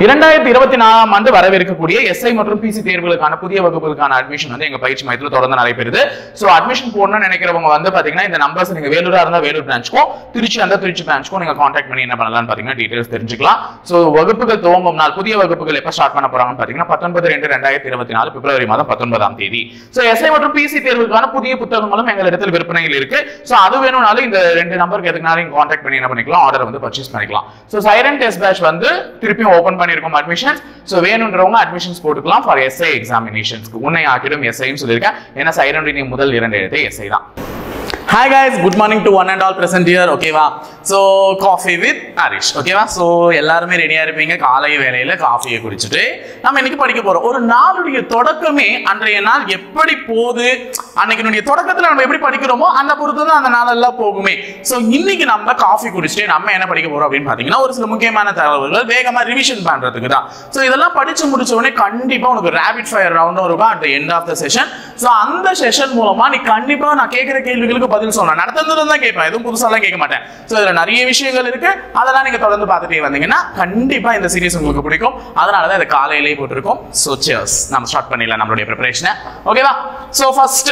2024ஆம் ஆண்டு வரவிருக்கக்கூடிய எஸ்ஐ மற்றும் பிசி தேர்வுகளுக்கான புதிய வகுப்புகளுக்கான அட்மிஷன் வந்து எங்க பயிற்சி மையத்துல தொடர்ந்து நடைபெறுது. சோ அட்மிஷன் போடணும்னு நினைக்கிறவங்க வந்து பாத்தீங்கன்னா இந்த நம்பர்ஸ் நீங்க வேலூரா இருந்தா வேலூர் பிரான்ச்சுக்கும், திருச்சி அந்த திருச்சி பிரான்ச்சுக்கும் நீங்க கான்டாக்ட் பண்ணி என்ன பண்ணலாம்னு பாத்தீங்கன்னா டீடைல்ஸ் தெரிஞ்சுக்கலாம். சோ வகுப்புகள் துவங்கும் நாள், புதிய வகுப்புகள் எப்ப ஸ்டார்ட் பண்ண போறாங்கன்னு பாத்தீங்கன்னா 19/2/2024 பிப்ரவரி மாதம் 19ஆம் தேதி. சோ எஸ்ஐ மற்றும் பிசி தேர்வுகளுக்கான புதிய புத்தகங்களும் எங்களிடத்தில் விற்பனையில் இருக்கு. சோ அது வேணும்னாலும் இந்த ரெண்டு நம்பருக்கு எதுக்குனாலும் கான்டாக்ட் பண்ணி என்ன பண்ணிக்கலாம், ஆர்டர் வந்து பர்ச்சேஸ் பண்ணிக்கலாம். சோ சைரன் டெஸ்ட் பேட்ச் வந்து திருப்பியும் ஓபன் பண்ணிருக்கோம் அட்மிஷன்ஸ். சோ வேணும்ன்றவங்க அட்மிஷன்ஸ் போட்டுக்கலாம் ஃபார் எஸ்ஐ எக்ஸாமினேஷன்ஸ்க்கு. உன்னை ஆக்கிடும் எஸ்ஐன்னு சொல்லியிருக்கேன். ஏன்னா சைரனுடைய முதல் 2 எழுத்து எஸ்ஐ தான். Hi guys, good morning to one and all present here. ஓகேவா? So coffee with Arish. ஓகேவா? So எல்லாரும் ரெடியா இருப்பீங்க. காலை வேளையில காஃபியை குடிச்சிட்டு நம்ம இன்னைக்கு படிக்க போறோம். ஒரு நாளுடைய தொடக்கமே அன்றைய நாள் எப்படி போகுது, அன்னைக்கு தொடக்கத்துல நம்ம எப்படி படிக்கிறோமோ அந்த பொறுத்து தான் அந்த நாளெல்லாம் போகுமே. சோ இன்னைக்கு நம்ம காஃபி குடிச்சிட்டு நம்ம என்ன படிக்க போறோம் அப்படின்னு பாத்தீங்கன்னா ஒரு சில முக்கியமான தகவல்கள் வேகமா ரிவிஷன் பண்றதுக்கு தான். சோ இதெல்லாம் படிச்சு முடிச்ச உடனே கண்டிப்பா உனக்கு ரேபிட் ஃபயர் ரவுண்டும் இருக்கும் at the end of the session. So அந்த செஷன் மூலமா நீ கண்டிப்பா நான் கேட்கிற கேள்விகளுக்கு பதில் சொல்லணும். நடத்துறது தான் கேட்பேன், எதுவும் புதுசாலாம் கேட்க மாட்டேன். சோ இதுல நிறைய விஷயங்கள் இருக்கு, அதெல்லாம் நீங்க தொடர்ந்து பார்த்துட்டே வந்தீங்கன்னா கண்டிப்பா இந்த சீரிஸ் உங்களுக்கு பிடிக்கும். அதனால தான் இதை காலையிலேயே போட்டிருக்கோம். சோ சியர்ஸ், நம்ம ஸ்டார்ட் பண்ணிடலாம் நம்மளுடைய ப்ரிப்பரேஷனை. ஓகேவா? சோ ஃபர்ஸ்ட்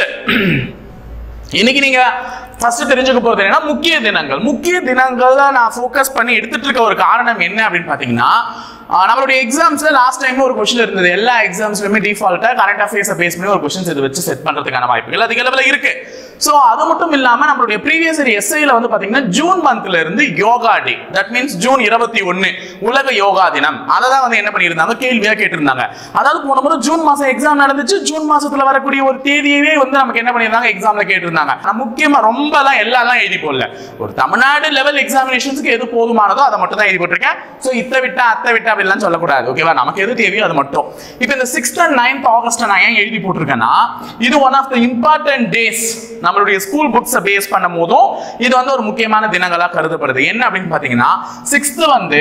இன்னைக்கு நீங்க ஃபர்ஸ்ட் தெரிஞ்சுக்க போறது என்னன்னா முக்கிய தினங்கள். முக்கிய தினங்கள்ல நான் ஃபோக்கஸ் பண்ணி எடுத்துட்டு இருக்க ஒரு காரணம் என்ன அப்படின்னு பாத்தீங்கன்னா, நம்மளுடைய எக்ஸாம்ஸ்ல லாஸ்ட் டைம் ஒரு क्वेश्चन இருந்தது. எல்லா எக்ஸாம்ஸ்லயுமே டிஃபால்ட்டா கரண்ட் அஃபேர்ஸ் பேஸ் பண்ணி ஒரு क्वेश्चंस இது வச்சு செட் பண்றதுக்கான வாய்ப்புகள் அதிக அளவுல இருக்கு. சோ அது மட்டும் இல்லாம நம்மளுடைய ப்ரீவியஸ் இயர் எஸ்ஐல வந்து பாத்தீங்கன்னா ஜூன் மந்த்ல இருந்து yoga day, that means June 21 உலக யோகா தினம், அதை தான் வந்து என்ன பண்ணியிருந்தாங்க, கேள்வியா கேட்டிருந்தாங்க. அதாவது போன முறை ஜூன் மாசம் எக்ஸாம் நடந்துச்சு, ஜூன் மாசத்துல வரக்கூடிய ஒரு தேதியவே வந்து நமக்கு என்ன பண்ணியிருந்தாங்க, எக்ஸாம்ல கேட்டிருந்தாங்க. முக்கியமா ரொம்ப எல்லாம் எழுதி போடல, ஒரு தமிழ்நாடு லெவல் எக்ஸாமினேஷன்ஸ்க்கு எது போதுமானதோ அதை மட்டும் தான் எழுதி போட்டிருக்கேன். சோ இத்த விட்டா அத்தை விட்டா அப்படிலாம் சொல்லக்கூடாது. ஓகேவா? நமக்கு எது தேவையோ அது மட்டும். இப்போ இந்த 6th and 9th ஆகஸ்ட் நான் ஏன் எழுதி போட்டிருக்கேன்னா, இது one of the important days. நம்மளுடைய ஸ்கூல் புக்ஸை பேஸ் பண்ணும் போதும் இது வந்து ஒரு முக்கியமான தினங்களா கருதப்படுது. என்ன அப்படின்னு பாத்தீங்கன்னா 6th வந்து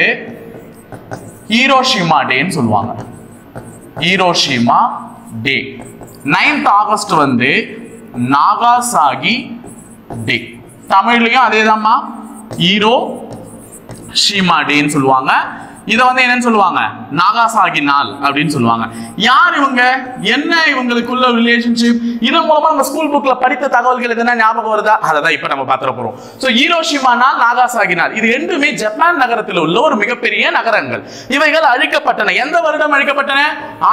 ஹீரோஷிமா டேன்னு சொல்லுவாங்க, ஹீரோஷிமா டே. 9th ஆகஸ்ட் வந்து நாகாசாகி டே. தமிழ்லயும் அதேதான்மா, ஹீரோஷிமா டேன்னு சொல்லுவாங்க. இதை வந்து என்னன்னு சொல்லுவாங்க, நாகாசாகி நாள் அப்படின்னு சொல்லுவாங்க. யார் இவங்க, என்ன இவங்களுக்குள்ள ரிலேஷன்ஷிப், இதன் மூலமா நம்ம ஸ்கூல் புக்ல படித்த தகவல்கள் எதுனா ஞாபகம் வருதா, அதை இப்ப நம்ம பாத்துற போறோம். சோ ஹீரோஷிமா நாள், நாகாசாகி நாள், இது ரெண்டுமே ஜப்பான் நகரத்தில் உள்ள ஒரு மிகப்பெரிய நகரங்கள். இவைகள் அழிக்கப்பட்டன. எந்த வருடம் அழிக்கப்பட்டன?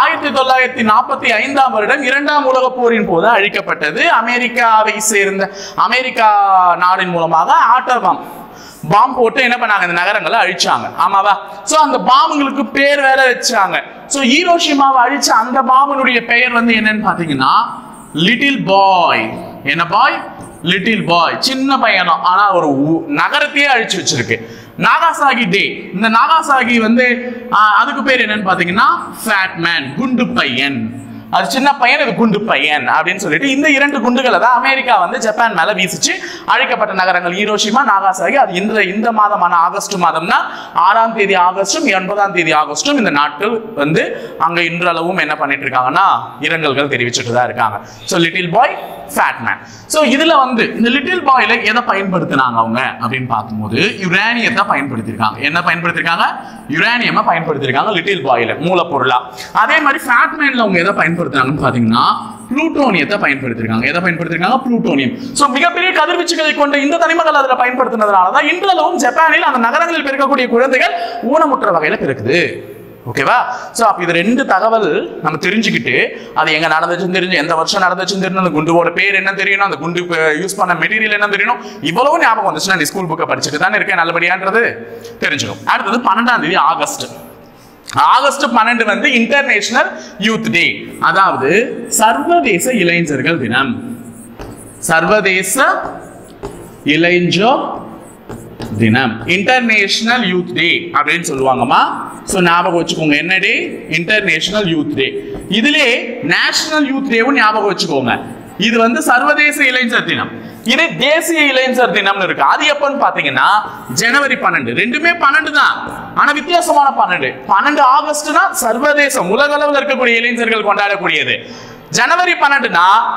1945ஆம் வருடம் 2ஆம் உலக போரின் போது அழிக்கப்பட்டது. அமெரிக்காவை சேர்ந்த அமெரிக்கா நாடின் மூலமாக ஆட்டோபாம் பாம் போட்டு என்ன பண்ணாங்க, இந்த நகரங்களை அழிச்சாங்க. ஆமாவா? சோ அந்த பாம்புங்களுக்கு பேர் வேற வச்சாங்க. சோ ஹீரோஷிமாவை அழிச்ச அந்த பாம்புனுடைய பெயர் வந்து என்னன்னு பாத்தீங்கன்னா லிட்டில் பாய். என்ன பாய்? லிட்டில் பாய், சின்ன பையனும், ஆனா ஒரு நகரத்தையே அழிச்சு வச்சிருக்கு. நாகாசாகி டே, இந்த நாகாசாகி வந்து அதுக்கு பேர் என்னன்னு பாத்தீங்கன்னா ஃபேட் மேன், குண்டு பையன். அது சின்ன பையன், இது குண்டு பையன் அப்படின்னு சொல்லிட்டு இந்த 2 குண்டுகளை தான் அமெரிக்கா வந்து ஜப்பான் மேல வீசிச்சு அழிக்கப்பட்ட நகரங்கள் ஹீரோஷிமா, நாகாசாகி. அது இந்த மாதமான ஆகஸ்ட் மாதம் தான் 6ஆம் தேதி ஆகஸ்டும் 9ஆம் தேதி ஆகஸ்டும் இந்த நாட்கள் வந்து அங்க இன்றளவும் என்ன பண்ணிட்டு இருக்காங்கன்னா இரங்கல்கள் தெரிவிச்சுட்டு தான் இருக்காங்க. So little boy, fat man. So இதுல வந்து இந்த லிட்டில் பாய்ல எதை பயன்படுத்தினாங்க அவங்க அப்படின்னு பார்க்கும்போது யுரேனியத்தை பயன்படுத்திருக்காங்க. என்ன பயன்படுத்திருக்காங்க? யுரேனியமை பயன்படுத்திருக்காங்க லிட்டில் பாய்ல மூலப்பொருளா. அதே மாதிரி ஃபேட் மேன்ல அவங்க எதை பயன்படுத்தினாங்கன்னு பாத்தீங்கன்னா புளூட்டோனியத்தை பயன்படுத்திருக்காங்க. எதை பயன்படுத்திருக்காங்க? புளூட்டோனியம். சோ மிகப்பெரிய கதிர்வீச்சுகளை கொண்ட இந்த தனிமங்கள் அதுல பயன்படுத்தினதுனாலதான் இன்றளவும் ஜப்பானில் அந்த நகரங்களில் பிறக்கக்கூடிய குழந்தைகள் ஊனமுற்ற வகையில பிறக்குது. ஓகேவா? சோ அப்ப இது 2 தகவல் நம்ம தெரிஞ்சுக்கிட்டு அது எங்க நடந்துச்சுன்னு தெரிஞ்சு, எந்த வருஷம் நடந்துச்சுன்னு தெரியும், அந்த குண்டுவோட பேர் என்ன தெரியணும், அந்த குண்டு யூஸ் பண்ண மெட்டீரியல் என்ன தெரியணும், இவ்வளவு ஞாபகம் வந்துச்சுன்னா நீ ஸ்கூல் புக்கை படிச்சுட்டு தானே இருக்கேன் நல்லபடியான்றது தெரிஞ்சுக்கும். அடுத்தது 12ஆம் தேதி ஆகஸ்ட். ஆகஸ்ட் 12 வந்து இன்டர்நேஷனல் யூத் டே, அதாவது சர்வதேச இளைஞர்கள் தினம். சர்வதேச இளைஞர் தினம், இன்டர்நேஷனல் யூத் டே அப்படின்னு சொல்லுவாங்கம்மா. சோ ஞாபகம் வச்சுக்கோங்க, என்ன டே? இன்டர்நேஷனல் யூத் டே. இதுல நேஷனல் யூத் டேவும் ஞாபகம் வச்சுக்கோங்க. இது வந்து சர்வதேச இளைஞர் தினம், இது தேசிய இளைஞர் தினம்னு இருக்கு. அது எப்பன்னு பாத்தீங்கன்னா ஜனவரி 12. ரெண்டுமே 12 தான், ஆனா வித்தியாசமான 12. 12 ஆகஸ்ட்னா சர்வதேசம் உலக அளவில் இருக்கக்கூடிய இளைஞர்கள் கொண்டாடக்கூடியது. ஜனவரி 12னா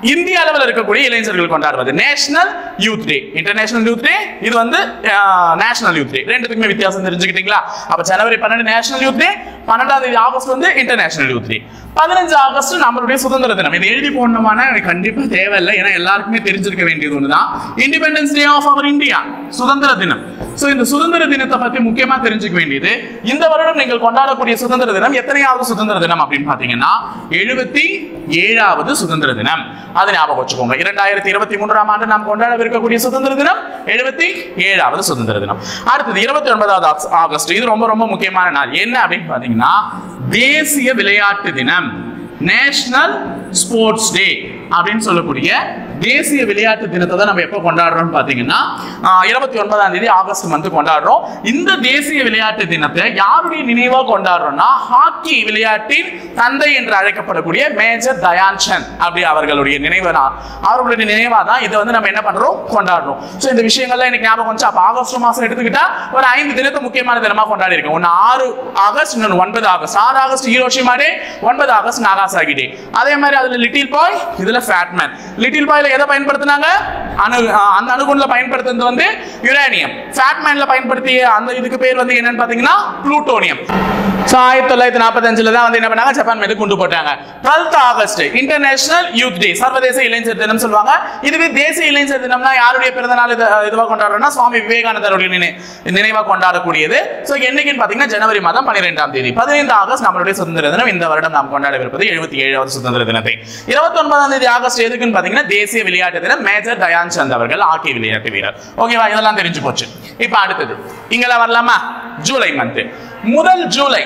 இந்திய அளவில் இருக்கக்கூடிய இளைஞர்கள் கொண்டாடுவது national youth day. International youth day, இது வந்து நேஷனல் யூத் டே. ரெண்டுத்துக்குமே வித்தியாசம் தெரிஞ்சுக்கிட்டீங்களா? அப்ப ஜனவரி 12 நேஷனல் யூத் டே, 12ஆம் தேதி ஆகஸ்ட் வந்து இன்டர்நேஷனல் யூத் டே. 15 ஆகஸ்ட் நம்மளுடைய சுதந்திர தினம். இது எழுதி போடணுமான கண்டிப்பா தேவையில்லை, ஏன்னா எல்லாருக்குமே தெரிஞ்சிருக்க வேண்டியது ஒண்ணுதான். Independence day of our India, சுதந்திர தினம். சோ இந்த சுதந்திர தினத்தை பத்தி முக்கியமா தெரிஞ்சுக்க வேண்டியது, இந்த வருடம் நீங்கள் கொண்டாடக்கூடிய சுதந்திர தினம் எத்தனையாவது சுதந்திர தினம் அப்படின்னு பாத்தீங்கன்னா 77வது சுதந்திர தினம். அதை ஞாபகம் வச்சுக்கோங்க. 2023ஆம் ஆண்டு நாம் கொண்டாடவிருக்கக்கூடிய சுதந்திர தினம் 77வது சுதந்திர தினம். அடுத்தது 29வது ஆகஸ்ட். இது ரொம்ப ரொம்ப முக்கியமான நாள். என்ன அப்படின்னு பாத்தீங்கன்னா தேசிய விளையாட்டு தினம், நேஷனல் ஸ்போர்ட்ஸ் டே அப்படின்னு சொல்லக்கூடிய தேசிய விளையாட்டு தினத்தை தான் நம்ம எப்ப கொண்டாடுறோம்னு பாத்தீங்கன்னா 29ஆம் தேதி ஆகஸ்ட் மந்த் கொண்டாடுறோம். இந்த தேசிய விளையாட்டு தினத்தை யாருடைய நினைவா கொண்டாடுறோம்னா ஹாக்கி விளையாட்டின் தந்தை என்று அழைக்கப்படக்கூடிய மேஜர் தயான் சந்த் அப்படி அவர்களுடைய அவர்களுடைய நினைவா தான் இதை வந்து நம்ம என்ன பண்றோம், கொண்டாடுறோம். சோ இந்த விஷயங்கள்லாம் எனக்கு ஞாபகம் வந்துச்சு. அப்ப ஆகஸ்ட் மாசம் எடுத்துக்கிட்டா ஒரு 5 தினத்தை முக்கியமான தினமா கொண்டாடி இருக்கோம். ஒன்னு 6 ஆகஸ்ட், இன்னொன்னு 9 August. 6 August Hiroshima day, 9 August Nagasaki day. அதே மாதிரி அதுல லிட்டில் பாய், இதுல ஃபேட்மேன். லிட்டில் பாய்ல எதை பயன்படுத்தினாங்க, அந்த அணுகுண்டுல பயன்படுத்துறது வந்து யுரேனியம். ஃபேட்மேன்ல பயன்படுத்திய அந்த இதுக்கு பேர் வந்து என்னன்னு பாத்தீங்கன்னா புளூட்டோனியம். 1945ல தான் வந்து என்ன பண்ணாங்க, ஜப்பான் மீது குண்டு போட்டாங்க. 12th ஆகஸ்ட் இன்டர்நேஷனல் யூத் டே, சர்வதேச இளைஞர் தினம் சொல்லுவாங்க. இதுவே தேசிய இளைஞர் தினம்னா யாருடைய பிறந்த நாள் இதுவா கொண்டாடுறோம்னா சுவாமி விவேகானந்தருடைய நினைவா கொண்டாடக்கூடியது. சோ என்னைக்குன்னு பாத்தீங்கன்னா ஜனவரி மாதம் 12ஆம் தேதி. 15 ஆகஸ்ட் நம்மளுடைய சுதந்திர தினம். இந்த வருடம் நாம் கொண்டாடவிருப்பது 77வது சுதந்திர தினத்தை. 29ஆம் தேதி ஆகஸ்ட் எதுக்குன்னு பாத்தீங்கன்னா தேசிய விளையாட்டு தினம், மேஜர் தயான் சந்த் அவர்கள் ஹாக்கி விளையாட்டு வீரர். ஓகேவா? இதெல்லாம் தெரிஞ்சு போச்சு. இப்ப அடுத்தது இங்கெல்லாம் வரலாமா? ஜூலை மந்த், முதல் ஜூலை.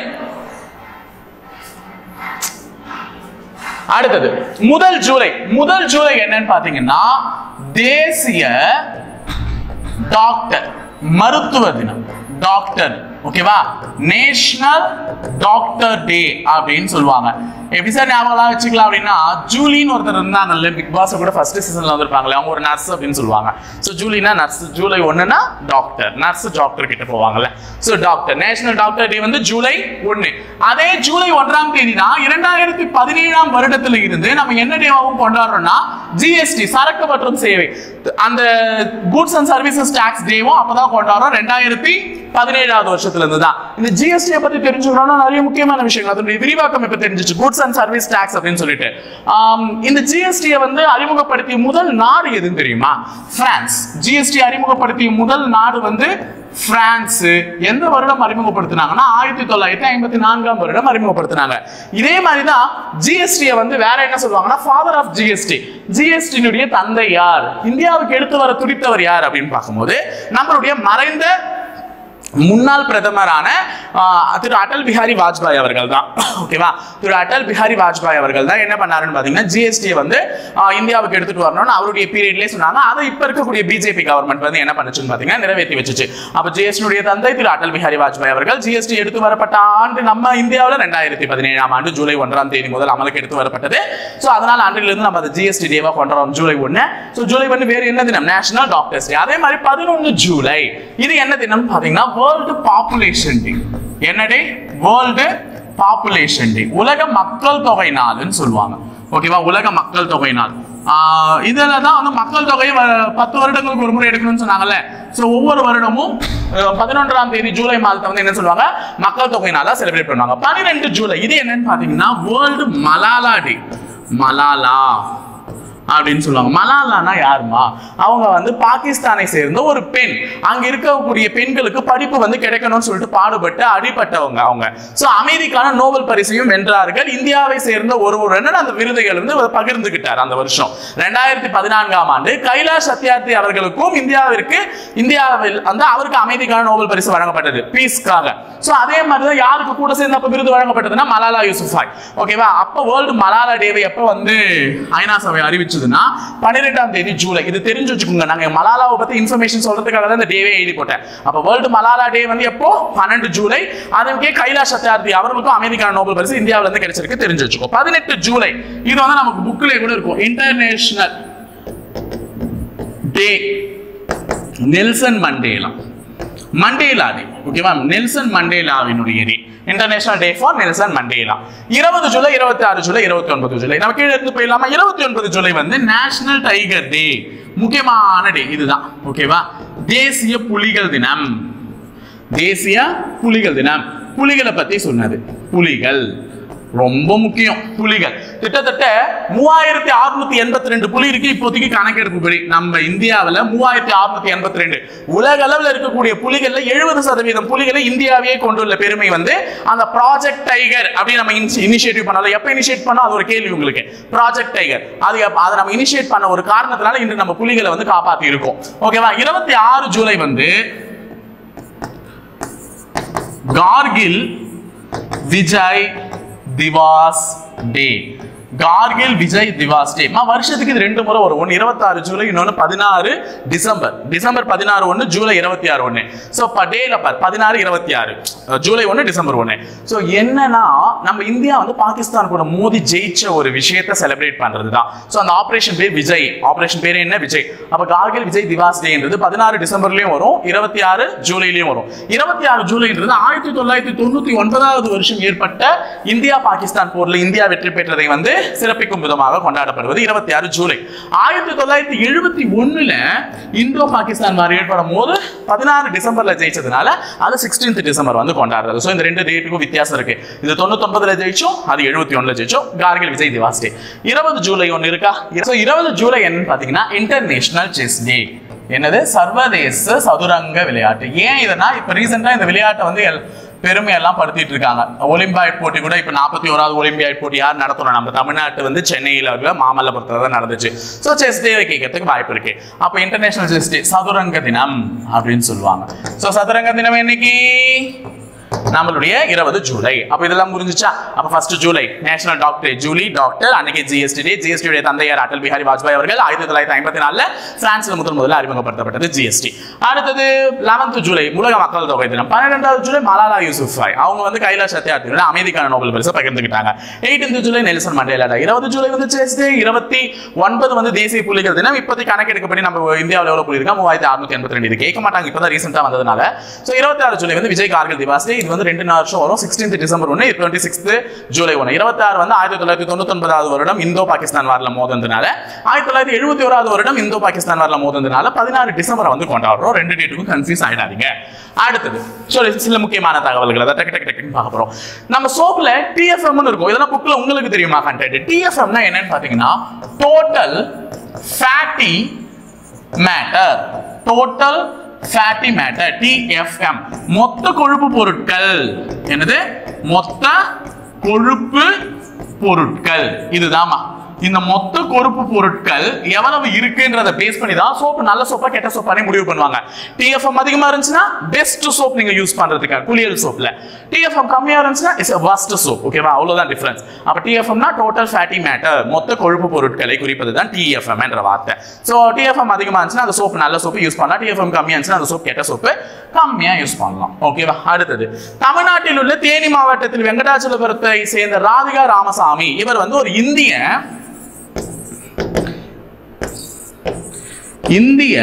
அடுத்தது முதல் ஜூலை என்னன்னு பாத்தீங்கன்னா தேசிய டாக்டர் மருத்துவ தினம், டாக்டர். ஓகேவா? நேஷனல் டாக்டர் டே அப்படின்னு சொல்லுவாங்க. எப்படி சார் ஞாபகம் வச்சுக்கலாம் அப்படின்னா ஜூலின்னு ஒருத்தர் இருந்தாங்கல்ல, பிக் பாஸ் கூட ஃபர்ஸ்ட் சீசன்ல வந்திருப்பாங்களே, அவங்க ஒரு நர்ஸ் அப்படின்னு சொல்லுவாங்க. ஸோ ஜூலினா நர்ஸ், ஜூலை 1னா டாக்டர், நர்ஸ் டாக்டர் கிட்ட போவாங்கல்ல. So doctor, national doctor day வந்து ஜூலை 1. அதே ஜூலை 1ஆம் தேதி தான் 2017ஆம் வருடத்துல இருந்து நம்ம என்ன டேவாகவும் கொண்டாடுறோம்னா ஜிஎஸ்டி, சரக்கு மற்றும் சேவை, அந்த கூட்ஸ் அண்ட் சர்வீசஸ் டாக்ஸ் டேவும் அப்பதான் கொண்டாடுறோம். 2017ஆவது வருஷத்துல இருந்து தான். இந்த ஜிஎஸ்டியை பத்தி தெரிஞ்சுக்கணும்னா நிறைய முக்கியமான விஷயங்கள், அதனுடைய விரிவாக்கம் இப்ப தெரிஞ்சிச்சு. கூட்ஸ் அண்ட் சர்வீஸ் டாக்ஸ் அப்படின்னு சொல்லிட்டு இந்த ஜிஎஸ்டியை வந்து அறிமுகப்படுத்திய முதல் நாடு எதுன்னு தெரியுமா? பிரான்ஸ். ஜிஎஸ்டி அறிமுகப்படுத்திய முதல் நாடு வந்து பிரான்ஸ். எந்த வருடம் அறிமுகப்படுத்தினாங்கன்னா 1954ஆம் வருடம் அறிமுகப்படுத்தினாங்க. இதே மாதிரிதான் ஜிஎஸ்டியை வந்து வேற என்ன சொல்லுவாங்கன்னா ஃபாதர் ஆஃப் ஜிஎஸ்டி. ஜிஎஸ்டியினுடைய தந்தை யார், இந்தியாவுக்கு எடுத்து வர துடித்தவர் யார் அப்படின்னு பார்க்கும்போது நம்மளுடைய மறைந்த முன்னாள் பிரதமரான திரு அடல் பிஹாரி வாஜ்பாய் அவர்கள் தான். ஓகேவா? திரு அடல் பிஹாரி வாஜ்பாய் அவர்கள் தான் என்ன பண்ணாருன்னு பாத்தீங்கன்னா ஜிஎஸ்டி வந்து இந்தியாவுக்கு எடுத்துட்டு வரணும்னு அவருடைய பீரியட்லயே சொன்னாங்க. அதை இப்ப இருக்கக்கூடிய பிஜேபி கவர்மெண்ட் வந்து என்ன பண்ணுச்சுன்னு பாத்தீங்கன்னா நிறைவேற்றி வச்சுச்சு. அப்ப ஜிஎஸ்டியுடைய தந்தை திரு அடல் பிஹாரி வாஜ்பாய் அவர்கள். ஜிஎஸ்டி எடுத்து வரப்பட்ட ஆண்டு நம்ம இந்தியாவில் 2017ஆம் ஆண்டு ஜூலை 1ஆம் தேதி முதல் அமலுக்கு எடுத்து வரப்பட்டது. சோ அதனால அன்றிலிருந்து நம்ம ஜிஎஸ்டி டேவா கொண்டாடுறோம் ஜூலை 1. சோ ஜூலை 1 வேற என்ன தினம்? National doctors day. அதே மாதிரி 11 ஜூலை இது என்ன தினம் பாத்தீங்கன்னா வேர்ல்டு பாப்புலேஷன் டே. என்ன டே? வேர்ல்டு பாப்புலேஷன் டே, உலக மக்கள் தொகை நாள்னு சொல்லுவாங்க. ஓகேவா? உலக மக்கள் தொகை நாள். இதுல தான் வந்து மக்கள் தொகையை 10 வருடங்களுக்கு ஒரு முறை எடுக்கணும்னு சொன்னாங்கல்ல. சோ ஒவ்வொரு வருடமும் 11ஆம் தேதி ஜூலை மாதத்தை வந்து என்ன சொல்லுவாங்க, மக்கள் தொகை நாளா செலிப்ரேட் பண்ணுவாங்க. 12 ஜூலை இது என்னன்னு பாத்தீங்கன்னா வேர்ல்டு மலாலா டே. மலாலா அப்படின்னு சொல்லுவாங்க. மலாலானா யாருமா? அவங்க வந்து பாகிஸ்தானை சேர்ந்த ஒரு பெண். அங்க இருக்கக்கூடிய பெண்களுக்கு படிப்பு வந்து கிடைக்கணும்னு சொல்லிட்டு பாடுபட்டு அடிபட்டவங்க அவங்க. சோ அமைதிக்கான நோபல் பரிசையும் வென்றார்கள். இந்தியாவை சேர்ந்த ஒருவருடன் அந்த விருதுகள் வந்து பகிர்ந்துகிட்டார் அந்த வருஷம். 2014ஆம் ஆண்டு கைலாஷ் சத்யார்த்தி அவர்களுக்கும் இந்தியாவில் வந்து அவருக்கு அமைதிக்கான நோபல் பரிசு வழங்கப்பட்டது, பீஸ்க்காக. சோ அதே மாதிரிதான் யாருக்கு கூட சேர்ந்து அப்ப விருது வழங்கப்பட்டதுன்னா மலாலா யூசுஃபாய். ஓகேவா? அப்ப வேர்ல்டு மலாலா டேவை எப்ப வந்து ஐநா சபை அறிவிச்சு 12ஆம் தேதி ஜூலை. இது தெரிஞ்சு வச்சுக்கோங்க. நாங்க மலாலாவை பத்தி இன்ஃபர்மேஷன் சொல்றதுக்காக தான் இந்த டேவே எழுதி போட்டேன். அப்ப வேர்ல்டு மலாலா டே வந்து எப்போ? 12 ஜூலை. அதுக்கே கைலாஷ் சத்யார்த்தி அவர்களுக்கும் அமைதிக்கான நோபல் பரிசு இந்தியாவில இருந்து கிடைச்சிருக்கு, தெரிஞ்சு வச்சுக்கோ. 18 ஜூலை இது வந்து நமக்கு புக்ல கூட இருக்கும். International day Nelson Mandela. Mandela day. ஓகேவா, நெல்சன் மண்டேலாவினுடைய day, international day for Nelson Mandela. 20 July, 26 July, 29 July. நம்ம கீழே இருந்து போயிடலாமா? 29 ஜூலை வந்து நேஷனல் டைகர் டே, முக்கியமான டே இதுதான். ஓகேவா, தேசிய புலிகள் தினம். தேசிய புலிகள் தினம், புலிகளை பத்தி சொன்னது. புலிகள் ரொம்ப முக்கியம். புலிகள் கிட்டத்தட்ட 3682 புலி இருக்கு இப்போதைக்கு கணக்கெடுப்புப்படி. நம்ம இந்தியாவில் 3682. உலக அளவில் இருக்கக்கூடிய புலிகள்ல 70% புலிகளை இந்தியாவே கொண்டுள்ள பெருமை வந்து அந்த ப்ராஜெக்ட் டைகர் அப்படி நம்ம இனிஷியேட்டிவ் பண்ணாலும். எப்ப இனிஷியேட் பண்ணா அது ஒரு கேள்வி உங்களுக்கு. ப்ராஜெக்ட் டைகர் அதை நம்ம இனிஷியேட் பண்ண ஒரு காரணத்தினால இன்று நம்ம புலிகளை வந்து காப்பாத்தி இருக்கோம். ஓகேவா, 26 ஜூலை வந்து கார்கில் விஜய் திவாஸ் டே. கார்கில் விஜய் திவாஸ் டே. வருஷத்துக்கு இது 2 முறை வரும். 26 ஜூலை, இன்னொன்னு 16 டிசம்பர். டிசம்பர் 16 1, ஜூலை 26 1. சோ டேல 16 26, ஜூலை 1, டிசம்பர் 1. சோ என்னன்னா நம்ம இந்தியா வந்து பாகிஸ்தான் கூட மோதி ஜெயிச்ச ஒரு விஷயத்தை செலிப்ரேட் பண்றதுதான். சோ அந்த ஆபரேஷன் பேர் விஜய். ஆபரேஷன் பேர் என்ன? விஜய். அப்ப கார்கில் விஜய் திவாஸ் டேன்றது 16 டிசம்பர்லயும் வரும், 26 ஜூலைலயும் வரும். 26 ஜூலைன்றது 1999வது வருஷம் ஏற்பட்ட இந்தியா பாகிஸ்தான் போர்ல இந்தியா வெற்றி பெற்றதை வந்து சிறப்பிக்கும் விதமாக கொண்டாடப்படுவது 26 ஜூலை. 1971ல இந்தோ பாகிஸ்தான் வார் ஏற்படும் போது 16 டிசம்பர்ல ஜெயிச்சதுனால அது 16th டிசம்பர் வந்து கொண்டாடுறது. சோ இந்த ரெண்டு டேட்டுக்கும் வித்தியாசம் இருக்கு. இது 99ல ஜெயிச்சோம், அது 71ல ஜெயிச்சோம். கார்கில் விஜய் திவாஸ் டே. 20 ஜூலை ஒன்னு இருக்கா? சோ 20 ஜூலை என்னன்னு பாத்தீங்கன்னா இன்டர்நேஷனல் செஸ் டே. என்னது? சர்வதேச சதுரங்க விளையாட்டு. ஏன் இதனா இப்ப ரீசெண்டா இந்த விளையாட்டை வந்து பெருமையெல்லாம் படுத்திட்டு இருக்காங்க. ஒலிம்பியாட் போட்டி கூட இப்ப 41வது ஒலிம்பியாட் போட்டி யார் நடத்தணும்? நம்ம தமிழ்நாட்டு வந்து சென்னையில மாமல்லபுரத்துல நடந்துச்சு. சோ செஸ் டே கேட்கறதுக்கு வாய்ப்பு இருக்கு. அப்ப இன்டர்நேஷனல் செஸ் டே, சதுரங்க தினம் அப்படின்னு சொல்லுவாங்க. சோ சதுரங்க தினம் என்னைக்கு? நம்மளுடைய 20 ஜூலை. அப்ப இதெல்லாம் புரிஞ்சுச்சா? அப்ப first July national doctor July doctor. அன்னைக்கு ஜிஎஸ்டி டே. ஜிஎஸ்டி உடைய தந்தையார் அடல் பிஹாரி வாஜ்பாய் அவர்கள் 1954ல பிரான்ஸ்ல முதல்ல அறிமுகப்படுத்தப்பட்டது ஜிஎஸ்டி. அடுத்தது 11th ஜூலை உலக மக்கள் தொகை தினம். 12வது ஜூலை மலாலா யூசுஃபாய் அவங்க வந்து கைலாஷ் சத்யார்த்தியோட அமைதிக்கான நோபல் பரிசை பகிர்ந்துக்கிட்டாங்க. 18th July Nelson Mandela day. 20 July வந்து செஸ் டே. 29 வந்து தேசிய புலிகள் தினம். இப்போதைக்கு கணக்கெடுக்கப்படி நம்ம இந்தியாவில் எவ்வளவு புலி இருக்கா? 3682. இது கேட்க மாட்டாங்க, இப்பதான் ரீசெண்டா வந்ததுனால. சோ 26 ஜூலை வந்து விஜய் கார்கில் திவாஸ் டே. இது வந்து 2 வருஷம் வரும். 16th December 1, 26th July 1. 26 வந்து 1999வது வருடம் இந்தோ பாகிஸ்தான் வார்ல மோதந்தனால, 1971வது வருடம் இந்தோ பாகிஸ்தான் வார்ல மோதந்தனால 16 டிசம்பரை வந்து கொண்டாடுறோம். ரெண்டு டேட்டுக்கும் கன்ஃபியூஸ் ஆயிடாதீங்க. அடுத்தது சில முக்கியமான தகவல்கள் அதை டக்கு டக்கு டக்குன்னு பார்க்க போறோம். நம்ம சோப்ல TFM னு இருக்கும். இதெல்லாம் புக்ல உங்களுக்கு தெரியுமா கண்டென்ட்? TFM னா என்னன்னு பாத்தீங்கன்னா total fatty matter. Total fatty matter, TFM. மொத்த கொழுப்பு பொருட்கள். என்னது? மொத்த கொழுப்பு பொருட்கள். இதுதாமா இந்த மொத்த கொழுப்பு பொருட்கள் எவ்வளவு இருக்குன்றத பேஸ் பண்ணி தான் சோப் நல்ல சோப்பா கெட்ட சோப்பானே முடிவு பண்ணுவாங்க. TFM அதிகமா இருந்துச்சுன்னா பெஸ்ட் சோப் நீங்க யூஸ் பண்றதுக்கு குளியல் சோப்ல. TFM கம்மியா இருந்துச்சுன்னா இட்ஸ் a worst soap. ஓகேவா, அவ்வளவுதான் டிஃபரன்ஸ். அப்ப TFM னா டோட்டல் ஃபேட்டி மேட்டர், மொத்த கொழுப்பு பொருட்களை குறிப்பது தான் TFM என்ற வார்த்தை. சோ TFM அதிகமா இருந்துச்சுன்னா அந்த சோப் நல்ல சோப்பு யூஸ் பண்ணலாம். TFM கம்மியா இருந்துச்சுன்னா அந்த சோப் கெட்ட சோப்பு கம்மியா யூஸ் பண்ணலாம். ஓகேவா. அடுத்தது தமிழ்நாட்டில் உள்ள தேனி மாவட்டத்தில் வெங்கடாச்சலபுரத்தை சேர்ந்த ராதிகா ராமசாமி. இவர் வந்து ஒரு இந்திய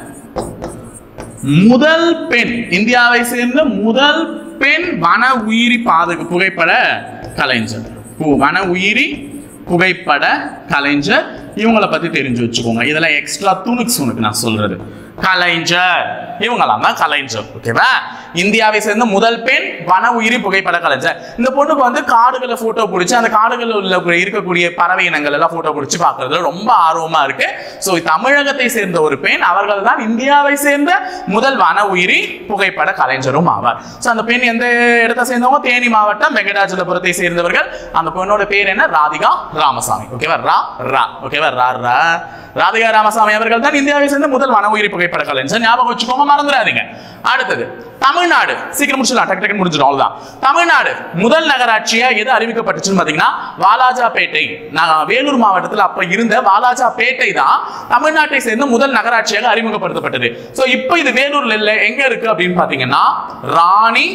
முதல் பெண், இந்தியாவை சேர்ந்த முதல் பெண் வன உயிரி புகைப்பட கலைஞர். வன உயிரி புகைப்பட கலைஞர். இவங்களை பத்தி தெரிஞ்சு வச்சுக்கோங்க. இதெல்லாம் எக்ஸ்ட்ரா துணுக்ஸ் உனக்கு நான் சொல்றது. கலைஞர் இவங்கெல்லாம் தான் கலைஞர். ஓகேவா. இந்தியாவை சேர்ந்த முதல் பெண் வன உயிரி புகைப்பட கலைஞர். இந்த பொண்ணுக்கு வந்து காடுகளை போட்டோ பிடிச்சி அந்த காடுகளில் இருக்கக்கூடிய பறவை இனங்கள் எல்லாம் போட்டோ பிடிச்சி பார்க்கறதுல ரொம்ப ஆர்வமா இருக்கு. ஸோ தமிழகத்தை சேர்ந்த ஒரு பெண், அவர்கள் தான் இந்தியாவை சேர்ந்த முதல் வன உயிரி புகைப்பட கலைஞரும் ஆவார். ஸோ அந்த பெண் எந்த இடத்தை சேர்ந்தவங்க? தேனி மாவட்டம் வெங்கடாச்சலபுரத்தை சேர்ந்தவர்கள். அந்த பெண்ணோட பேர் என்ன? ராதிகா ராமசாமி. ஓகேவா. ஓகேவா. ராதிகா ராமசாமி அவர்கள் தான் இந்தியாவை சேர்ந்த முதல் வன உயிரி புகைப்பட கலைஞர். ஞாபகம் வச்சுக்கோங்க, மறந்துடாதீங்க. அடுத்தது தமிழ்நாடு. சீக்கிரம் முடிச்சிடலாம், டக்கு டக்கு முடிஞ்சிடும். அவ்வளவுதான். தமிழ்நாடு முதல் நகராட்சியா எது அறிவிக்கப்பட்டுச்சுன்னு பாத்தீங்கன்னா வாலாஜாபேட்டை. வேலூர் மாவட்டத்தில் அப்ப இருந்த வாலாஜாபேட்டை தான் தமிழ்நாட்டை சேர்ந்த முதல் நகராட்சியாக அறிமுகப்படுத்தப்பட்டது. சோ இப்போ இது வேலூர்ல இல்ல, எங்க இருக்கு அப்படின்னு பாத்தீங்கன்னா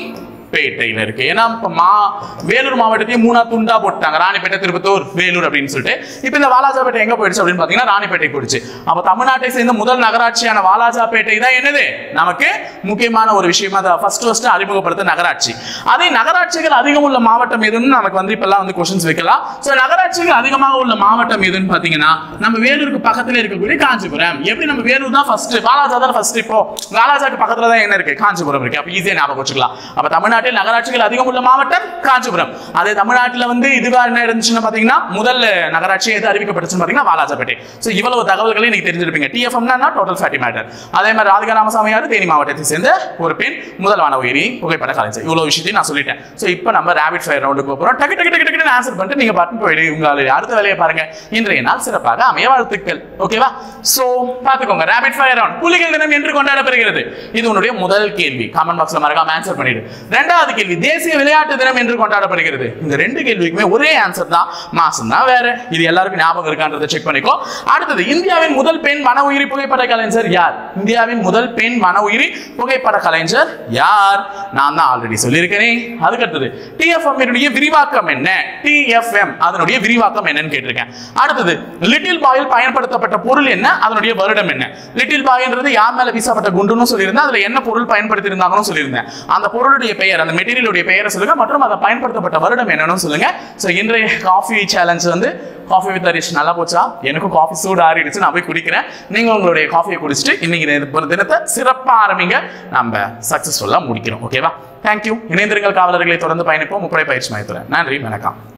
பேட்டையில இருக்கு. ஏன்னா வேலூர் மாவட்டத்தையும் 3 துண்டா போட்டாங்க, ராணிப்பேட்டை, திருப்பத்தூர், வேலூர் அப்படின்னு சொல்லிட்டு. இப்போ இந்த வாலாஜாபேட்டை எங்க போயிடுச்சு அப்படின்னு பாத்தீங்கன்னா ராணிப்பேட்டை போயிடுச்சு. அப்ப தமிழ்நாட்டை சேர்ந்த முதல் நகராட்சியான வாலாஜாபேட்டை தான் என்னது நமக்கு முக்கியமான ஒரு விஷயமா ஃபர்ஸ்ட் அறிமுகப்படுத்த நகராட்சி. அதே நகராட்சிகள் அதிகம் உள்ள மாவட்டம் எதுன்னு நமக்கு வந்து இப்பெல்லாம் வந்து கொஸ்டின்ஸ் வைக்கலாம். சோ நகராட்சிகள் அதிகமாக உள்ள மாவட்டம் எதுன்னு பாத்தீங்கன்னா நம்ம வேலூருக்கு பக்கத்துல இருக்கக்கூடிய காஞ்சிபுரம். எப்படி நம்ம வேலூர் தான் ஃபர்ஸ்ட், வாலாஜா தான் ஃபர்ஸ்ட். இப்போ வாலாஜாக்கு பக்கத்துல தான் என்ன இருக்கு, காஞ்சிபுரம் இருக்கு. அப்ப ஈஸியா ஞாபகம் வச்சுக்கலாம். அப்ப தமிழ்நாட்டில் நகராட்சிகள் அதிகம் உள்ள மாவட்டம் காஞ்சிபுரம். அதே தமிழ்நாட்டில் வந்து இதுவா என்ன இருந்துச்சுன்னு பாத்தீங்கன்னா முதல் நகராட்சி எது அறிவிக்கப்பட்டுச்சுன்னு பாத்தீங்கன்னா வாலாஜாபேட்டை. சோ இவ்வளவு தகவல்களை நீங்க தெரிஞ்சிருப்பீங்க. டிஎஃப்எம்னா டோட்டல் ஃபேட்டி மேட்டர். அதே மாதிரி ராதிகா ராமசாமியார் தேனி மாவட்டத்தை சேர்ந்த ஒரு பெண், முதல் வான உயிரி புகைப்பட கலைஞர். இவ்வளவு விஷயத்தையும் நான் சொல்லிட்டேன். சோ இப்போ நம்ம ரேபிட் ஃபயர் ரவுண்டுக்கு போறோம். டக்கு டக்கு டக்கு டக்குன்னு ஆன்சர் பண்ணிட்டு நீங்க பாட்டு போயிடு. உங்களுடைய அடுத்த வேலையை பாருங்க. இன்றைய நாள் சிறப்பாக அமைய வாழ்த்துக்கள். ஓகேவா? சோ பாத்துக்கோங்க, ரேபிட் ஃபயர் ரவுண்ட். புலிகள் தினம் என்று கொண்டாடப்படுகிறது. இது உன்னுடைய முதல் கேள்வி. கமெண்ட் பாக்ஸ்ல மறக்காம ஆன்சர் பண்ணிடு. இரண்டாவது கேள்வி, தேசிய விளையாட்டு தினம் என்று கொண்டாடப்படுகிறது. இந்த ரெண்டு கேள்விக்குமே ஒரே ஆன்சர் தான், மாசம் தான் வேற. இது எல்லாருக்கும் ஞாபகம் இருக்கான்றதை செக் பண்ணிக்கோ. அடுத்தது, இந்தியாவின் முதல் பெண் வன உயிரி புகைப்பட கலைஞர் யார்? இந்தியாவின் முதல் பெண் வன உயிரி புகைப்பட கலைஞர் யார்? நான் தான் ஆல்ரெடி சொல்லியிருக்கிறேன். அதுக்கு அடுத்தது, டிஎஃப்எம் என்னுடைய விரிவாக்கம் என்ன? டிஎஃப்எம் அதனுடைய விரிவாக்கம் என்னன்னு கேட்டிருக்கேன். அடுத்தது, லிட்டில் பாயில் பயன்படுத்தப்பட்ட பொருள் என்ன? அதனுடைய வருடம் என்ன? லிட்டில் பாய்ன்றது யார் மேல வீசப்பட்ட குண்டுன்னு சொல்லியிருந்தேன். அதுல என்ன பொருள் பயன்படுத்தி இருந்தாங்கன்னு சொல்லியிருந்தேன். அந்த பொருளுடைய பெயர், அந்த மெட்டீரியலுடைய பெயரை சொல்லுங்க, மற்றும் அதை பயன்படுத்தப்பட்ட வருடம் என்னன்னு சொல்லுங்க. சோ இன்றைய காஃபி சேலஞ்ச் வந்து காஃபி வித் ஹரிஷ் நல்லா போச்சா? எனக்கும் காஃபி சூடு ஆறிடுச்சு, நான் போய் குடிக்கிறேன். நீங்க உங்களுடைய காஃபியை குடிச்சிட்டு இன்னைக்கு தினத்தை சிறப்பா ஆரம்பிங்க. நம்ம சக்சஸ்ஃபுல்லா முடிக்கிறோம். ஓகேவா? தேங்க்யூ. இணைந்திருங்கள் காவலர்களை தொடர்ந்து பயணிப்போம். முப்படை பயிற்சி மையத்துடன். நன்றி, வணக்கம்.